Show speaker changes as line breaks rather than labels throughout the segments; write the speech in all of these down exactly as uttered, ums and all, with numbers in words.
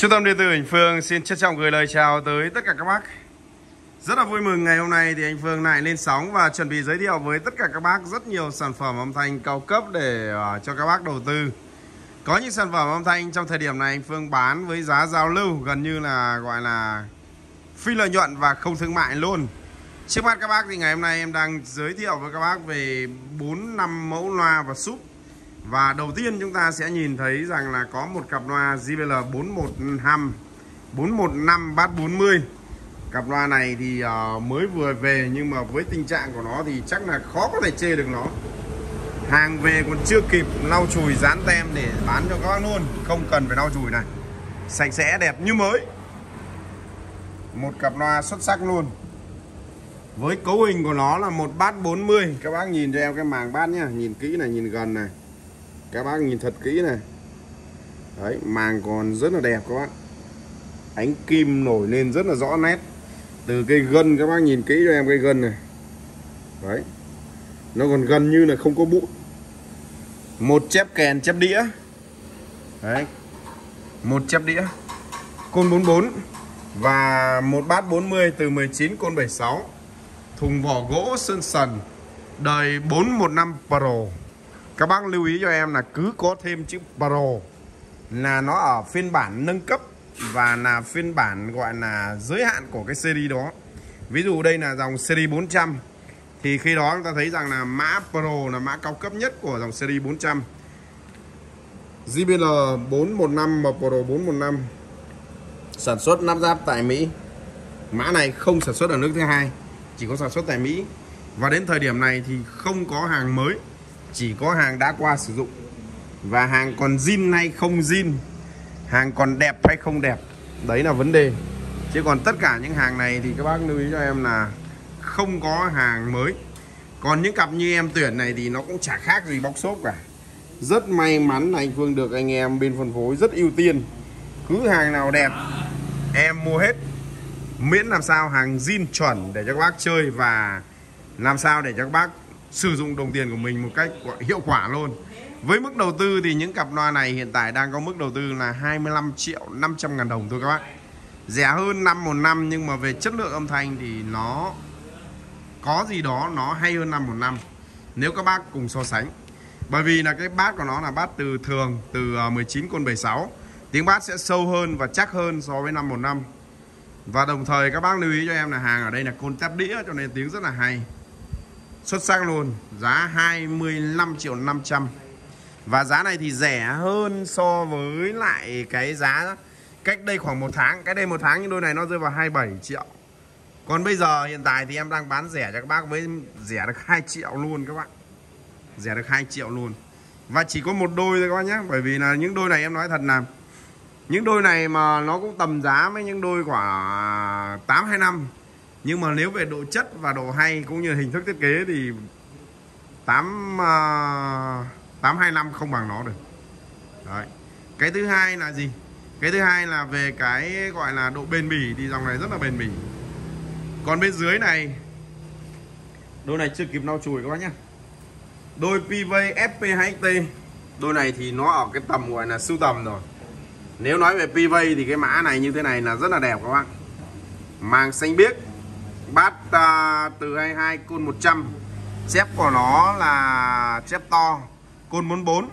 Trung tâm điện tử Anh Phương xin trân trọng gửi lời chào tới tất cả các bác. Rất là vui mừng ngày hôm nay thì anh Phương lại lên sóng và chuẩn bị giới thiệu với tất cả các bác rất nhiều sản phẩm âm thanh cao cấp để uh, cho các bác đầu tư. Có những sản phẩm âm thanh trong thời điểm này anh Phương bán với giá giao lưu gần như là gọi là phi lợi nhuận và không thương mại luôn. Trước mắt các bác thì ngày hôm nay em đang giới thiệu với các bác về bốn năm mẫu loa và sub. Và đầu tiên chúng ta sẽ nhìn thấy rằng là có một cặp loa J B L bốn một năm bốn một năm bass bốn mươi. Cặp loa này thì uh, mới vừa về nhưng mà với tình trạng của nó thì chắc là khó có thể chê được nó. Hàng về còn chưa kịp lau chùi dán tem để bán cho các bác luôn, không cần phải lau chùi này. Sạch sẽ đẹp như mới. Một cặp loa xuất sắc luôn. Với cấu hình của nó là một bass bốn mươi. Các bác nhìn cho em cái màng bass nhá, nhìn kỹ này, nhìn gần này. Các bác nhìn thật kỹ này. Đấy, màng còn rất là đẹp các bác. Ánh kim nổi lên rất là rõ nét. Từ cây gân các bác nhìn kỹ cho em cây gân này. Đấy. Nó còn gần như là không có bụi. Một chép kèn chép đĩa. Đấy. Một chép đĩa. Côn bốn bốn. Và một bass bốn mươi từ mười chín côn bảy mươi sáu. Thùng vỏ gỗ sơn sần. Đời bốn một năm Pro. Các bác lưu ý cho em là cứ có thêm chữ Pro là nó ở phiên bản nâng cấp và là phiên bản gọi là giới hạn của cái series đó. Ví dụ đây là dòng series bốn trăm thì khi đó chúng ta thấy rằng là mã Pro là mã cao cấp nhất của dòng series bốn trăm. J B L bốn một năm và Pro bốn một năm sản xuất lắp ráp tại Mỹ. Mã này không sản xuất ở nước thứ hai, chỉ có sản xuất tại Mỹ. Và đến thời điểm này thì không có hàng mới, chỉ có hàng đã qua sử dụng. Và hàng còn zin hay không zin, hàng còn đẹp hay không đẹp, đấy là vấn đề. Chứ còn tất cả những hàng này thì các bác lưu ý cho em là không có hàng mới. Còn những cặp như em tuyển này thì nó cũng chả khác gì bóc xốp cả. Rất may mắn là anh Phương được anh em bên phân phối rất ưu tiên. Cứ hàng nào đẹp em mua hết, miễn làm sao hàng zin chuẩn để cho các bác chơi và làm sao để cho các bác sử dụng đồng tiền của mình một cách hiệu quả luôn. Với mức đầu tư thì những cặp loa này hiện tại đang có mức đầu tư là hai mươi lăm triệu năm trăm ngàn đồng thôi các bác. Rẻ hơn năm một năm nhưng mà về chất lượng âm thanh thì nó có gì đó nó hay hơn năm một năm nếu các bác cùng so sánh. Bởi vì là cái bass của nó là bass từ thường, từ mười chín côn bảy mươi sáu. Tiếng bass sẽ sâu hơn và chắc hơn so với năm một năm. Và đồng thời các bác lưu ý cho em là hàng ở đây là côn tép đĩa cho nên tiếng rất là hay. Xuất sắc luôn. Giá hai mươi lăm triệu năm trăm. Và giá này thì rẻ hơn so với lại cái giá cách đây khoảng một tháng. Cách đây một tháng những đôi này nó rơi vào hai mươi bảy triệu. Còn bây giờ hiện tại thì em đang bán rẻ cho các bác với rẻ được hai triệu luôn các bạn. Rẻ được hai triệu luôn. Và chỉ có một đôi thôi các bác nhé. Bởi vì là những đôi này em nói thật là những đôi này mà nó cũng tầm giá với những đôi quả tám hai năm. Nhưng mà nếu về độ chất và độ hay cũng như hình thức thiết kế thì tám hai năm không bằng nó được. Đấy. Cái thứ hai là gì? Cái thứ hai là về cái gọi là độ bền bỉ thì dòng này rất là bền bỉ. Còn bên dưới này, đôi này chưa kịp lau chùi các bác nhé. Đôi P V F P hai X T. Đôi này thì nó ở cái tầm gọi là sưu tầm rồi. Nếu nói về P V thì cái mã này như thế này là rất là đẹp các bác. Màng xanh biếc, bass uh, từ hai mươi hai côn một trăm. Chép của nó là chép to, côn bốn bốn.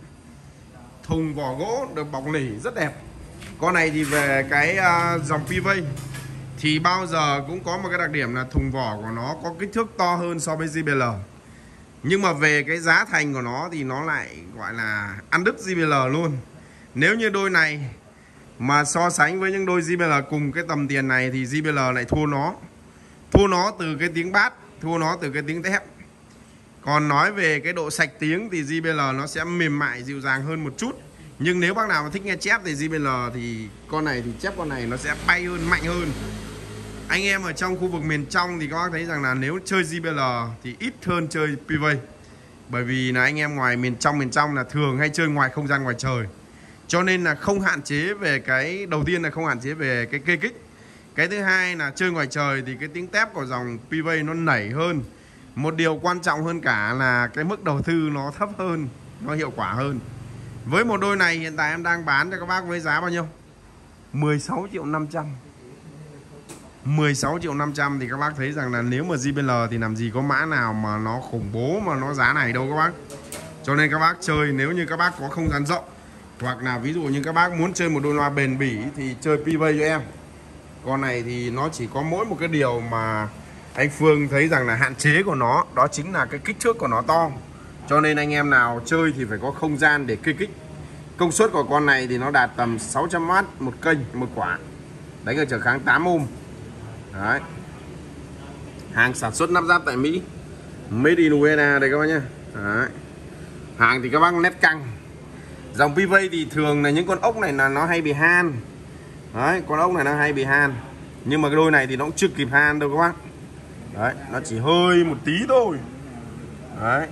Thùng vỏ gỗ được bọc nỉ rất đẹp. Con này thì về cái uh, dòng P V thì bao giờ cũng có một cái đặc điểm là thùng vỏ của nó có kích thước to hơn so với J B L. Nhưng mà về cái giá thành của nó thì nó lại gọi là ăn đứt J B L luôn. Nếu như đôi này mà so sánh với những đôi J B L cùng cái tầm tiền này thì J B L lại thua nó. Thua nó từ cái tiếng bass, thua nó từ cái tiếng tép. Còn nói về cái độ sạch tiếng thì J B L nó sẽ mềm mại dịu dàng hơn một chút. Nhưng nếu bác nào mà thích nghe chép thì J B L thì con này thì chép con này nó sẽ bay hơn, mạnh hơn. Anh em ở trong khu vực miền trong thì các bác thấy rằng là nếu chơi J B L thì ít hơn chơi P V. Bởi vì là anh em ngoài miền trong miền trong là thường hay chơi ngoài không gian ngoài trời. Cho nên là không hạn chế về cái đầu tiên là không hạn chế về cái cây kích. Cái thứ hai là chơi ngoài trời thì cái tiếng tép của dòng P V nó nảy hơn. Một điều quan trọng hơn cả là cái mức đầu tư nó thấp hơn, nó hiệu quả hơn. Với một đôi này hiện tại em đang bán cho các bác với giá bao nhiêu? mười sáu triệu năm trăm. mười sáu triệu năm trăm thì các bác thấy rằng là nếu mà giê bê lờ thì làm gì có mã nào mà nó khủng bố mà nó giá này đâu các bác. Cho nên các bác chơi, nếu như các bác có không gian rộng, hoặc là ví dụ như các bác muốn chơi một đôi loa bền bỉ thì chơi pê vê cho em. Con này thì nó chỉ có mỗi một cái điều mà anh Phương thấy rằng là hạn chế của nó, đó chính là cái kích thước của nó to. Cho nên anh em nào chơi thì phải có không gian để kê kích. Công suất của con này thì nó đạt tầm sáu trăm oát một kênh, một quả, đánh ở trở kháng tám ohm. Đấy. Hàng sản xuất lắp ráp tại Mỹ, Made in u ét a đây các bác nhé. Đấy. Hàng thì các bác nét căng. Dòng pê vê thì thường là những con ốc này là nó hay bị han. Đấy, con ốc này nó hay bị han. Nhưng mà cái đôi này thì nó cũng chưa kịp han đâu các bác. Đấy, nó chỉ hơi một tí thôi. Đấy.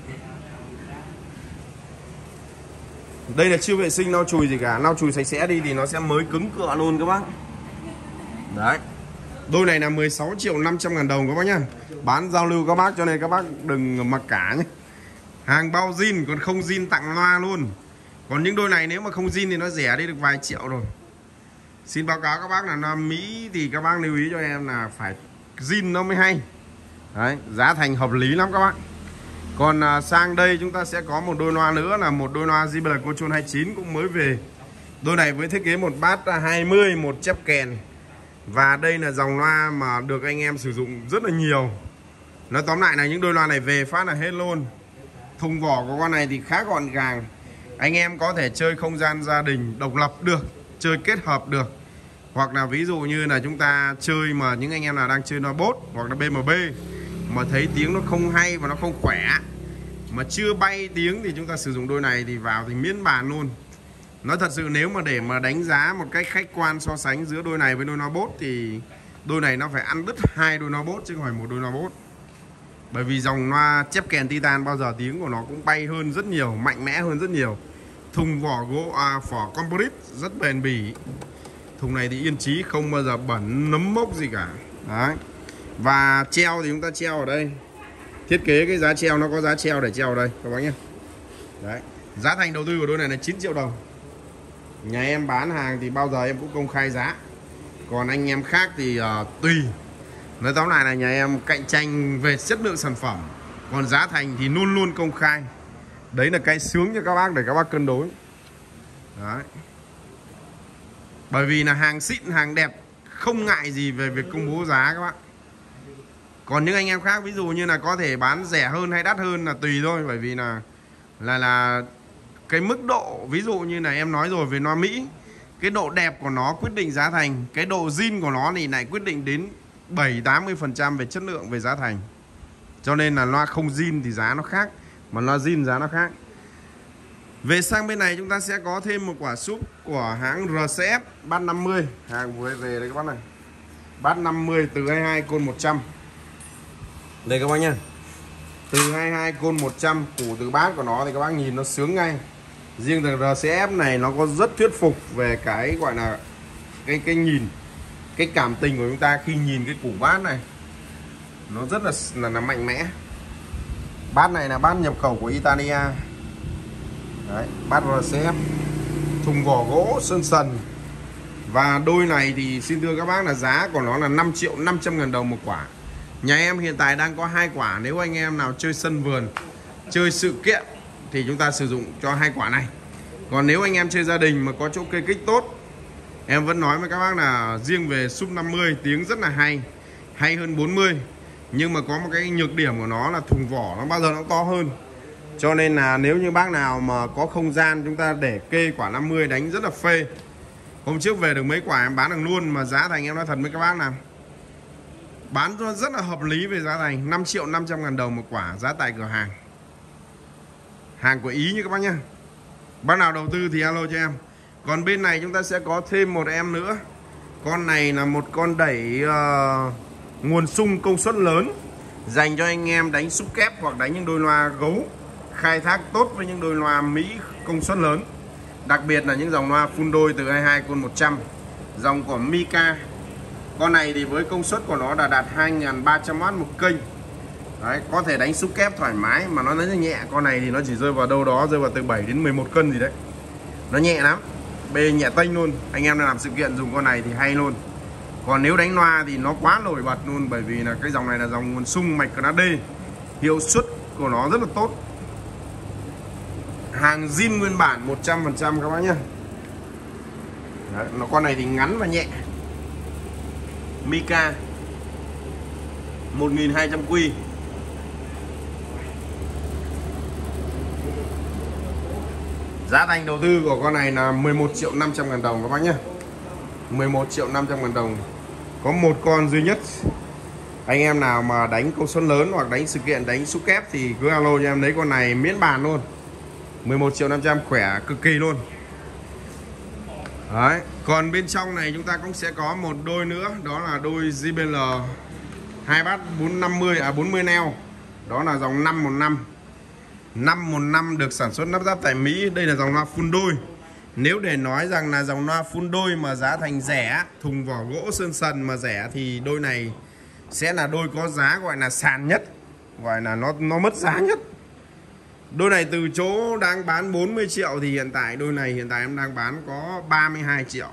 Đây là chưa vệ sinh lau chùi gì cả, lau chùi sạch sẽ đi thì nó sẽ mới cứng cựa luôn các bác. Đấy. Đôi này là mười sáu triệu năm trăm ngàn đồng các bác nhá. Bán giao lưu các bác, cho nên các bác đừng mặc cả nhé. Hàng bao zin, còn không zin tặng loa luôn. Còn những đôi này nếu mà không zin thì nó rẻ đi được vài triệu rồi. Xin báo cáo các bác là loa Mỹ thì các bác lưu ý cho em là phải zin nó mới hay. Đấy, giá thành hợp lý lắm các bác. Còn à, sang đây chúng ta sẽ có một đôi loa nữa là một đôi loa giê bê lờ Control hai mươi chín cũng mới về. Đôi này với thiết kế một bát hai mươi, một chép kèn. Và đây là dòng loa mà được anh em sử dụng rất là nhiều. Nói tóm lại là những đôi loa này về phát là hết luôn. Thùng vỏ của con này thì khá gọn gàng. Anh em có thể chơi không gian gia đình độc lập được, chơi kết hợp được. Hoặc là ví dụ như là chúng ta chơi mà những anh em nào đang chơi loa bốt hoặc là bê em bê mà thấy tiếng nó không hay và nó không khỏe, mà chưa bay tiếng thì chúng ta sử dụng đôi này thì vào thì miễn bàn luôn. Nói thật sự nếu mà để mà đánh giá một cách khách quan so sánh giữa đôi này với đôi loa bốt thì đôi này nó phải ăn đứt hai đôi loa bốt chứ không phải một đôi loa bốt. Bởi vì dòng loa chép kèn Titan bao giờ tiếng của nó cũng bay hơn rất nhiều, mạnh mẽ hơn rất nhiều. Thùng vỏ gỗ à, vỏ composite rất bền bỉ. Thùng này thì yên chí, không bao giờ bẩn nấm mốc gì cả. Đấy. Và treo thì chúng ta treo ở đây. Thiết kế cái giá treo, nó có giá treo để treo ở đây các bác nhé. Đấy. Giá thành đầu tư của đôi này là chín triệu đồng. Nhà em bán hàng thì bao giờ em cũng công khai giá. Còn anh em khác thì uh, tùy. Nói tóm lại là nhà em cạnh tranh về chất lượng sản phẩm, còn giá thành thì luôn luôn công khai. Đấy là cái sướng cho các bác để các bác cân đối. Đấy. Bởi vì là hàng xịn, hàng đẹp, không ngại gì về việc công bố giá các bác. Còn những anh em khác ví dụ như là có thể bán rẻ hơn hay đắt hơn là tùy thôi. Bởi vì là là là cái mức độ, ví dụ như là em nói rồi về loa Mỹ, cái độ đẹp của nó quyết định giá thành. Cái độ zin của nó thì lại quyết định đến bảy tám mươi phần trăm về chất lượng, về giá thành. Cho nên là loa không zin thì giá nó khác, mà loa zin giá nó khác. Về sang bên này chúng ta sẽ có thêm một quả súp của hãng rờ xê ép Bass năm mươi. Hàng vừa về đây các bác này. Bass năm mươi từ hai mươi hai côn một trăm. Đây các bác nhá. Từ hai mươi hai côn một trăm, củ từ bass của nó thì các bác nhìn nó sướng ngay. Riêng từ rờ xê ép này nó có rất thuyết phục về cái gọi là cái cái nhìn, cái cảm tình của chúng ta khi nhìn cái củ bass này. Nó rất là là, là mạnh mẽ. Bass này là bass nhập khẩu của Italia. Đấy, bass rờ xê ép, thùng vỏ gỗ sơn sần. Và đôi này thì xin thưa các bác là giá của nó là năm triệu năm trăm ngàn đồng một quả. Nhà em hiện tại đang có hai quả. Nếu anh em nào chơi sân vườn, chơi sự kiện thì chúng ta sử dụng cho hai quả này. Còn nếu anh em chơi gia đình mà có chỗ kê kích tốt, em vẫn nói với các bác là riêng về súp năm mươi tiếng rất là hay, hay hơn bốn mươi. Nhưng mà có một cái nhược điểm của nó là thùng vỏ nó bao giờ nó to hơn. Cho nên là nếu như bác nào mà có không gian, chúng ta để kê quả năm mươi đánh rất là phê. Hôm trước về được mấy quả em bán được luôn. Mà giá thành em nói thật với các bác nào, bán rất là hợp lý về giá thành, năm triệu năm trăm ngàn đồng một quả, giá tại cửa hàng. Hàng của Ý như các bác nhá. Bác nào đầu tư thì alo cho em. Còn bên này chúng ta sẽ có thêm một em nữa. Con này là một con đẩy uh, nguồn xung công suất lớn, dành cho anh em đánh xúc kép hoặc đánh những đôi loa gấu, khai thác tốt với những đôi loa Mỹ công suất lớn. Đặc biệt là những dòng loa full đôi từ hai mươi hai côn một trăm. Dòng của Mika. Con này thì với công suất của nó đã đạt hai nghìn ba trăm oát một kênh. Đấy, có thể đánh xúc kép thoải mái mà nó rất nhẹ. Con này thì nó chỉ rơi vào đâu đó, rơi vào từ bảy đến mười một cân gì đấy. Nó nhẹ lắm. bê nhẹ tênh luôn. Anh em làm sự kiện dùng con này thì hay luôn. Còn nếu đánh loa thì nó quá nổi bật luôn, bởi vì là cái dòng này là dòng nguồn sung mạch class D, hiệu suất của nó rất là tốt. Hàng zin nguyên bản một trăm phần trăm các bác nhé. Đấy, nó con này thì ngắn và nhẹ. Mika một nghìn hai trăm quy. Giá thành đầu tư của con này là mười một triệu năm trăm ngàn đồng các bác nhé. mười một triệu năm trăm ngàn đồng. Có một con duy nhất. Anh em nào mà đánh công suất lớn hoặc đánh sự kiện, đánh xúc kép thì cứ alo cho em lấy con này miễn bàn luôn. mười một triệu năm trăm khỏe cực kỳ luôn. Đấy, còn bên trong này chúng ta cũng sẽ có một đôi nữa, đó là đôi gi bê lờ hai bass bốn năm mươi à bốn mươi neo. Đó là dòng năm một năm. năm một năm được sản xuất lắp ráp tại Mỹ. Đây là dòng loa full đôi. Nếu để nói rằng là dòng loa full đôi mà giá thành rẻ, thùng vỏ gỗ sơn sần mà rẻ, thì đôi này sẽ là đôi có giá gọi là sàn nhất, gọi là nó nó mất giá nhất. Đôi này từ chỗ đang bán bốn mươi triệu thì hiện tại đôi này hiện tại em đang bán có ba mươi hai triệu.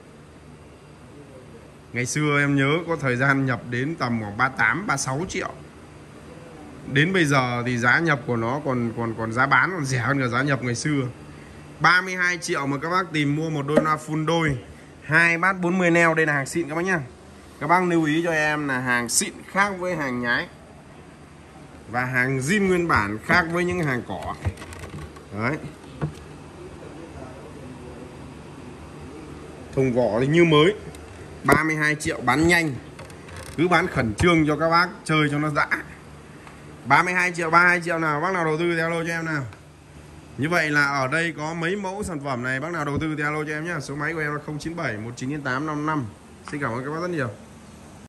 Ngày xưa em nhớ có thời gian nhập đến tầm khoảng ba mươi tám, ba mươi sáu triệu. Đến bây giờ thì giá nhập của nó còn còn còn giá bán còn rẻ hơn cả giá nhập ngày xưa. ba mươi hai triệu mà các bác tìm mua một đôi loa full đôi hai bass bốn mươi neo. Đây là hàng xịn các bác nhá. Các bác lưu ý cho em là hàng xịn khác với hàng nhái, và hàng zin nguyên bản khác với những hàng cỏ. Đấy. Thùng vỏ thì như mới. ba mươi hai triệu bán nhanh. Cứ bán khẩn trương cho các bác chơi cho nó dã. ba mươi hai triệu, ba mươi hai triệu nào bác nào đầu tư thì alo cho em nào. Như vậy là ở đây có mấy mẫu sản phẩm này, bác nào đầu tư thì alo cho em nhé. Số máy của em là không chín bảy một chín tám năm năm. Xin cảm ơn các bác rất nhiều.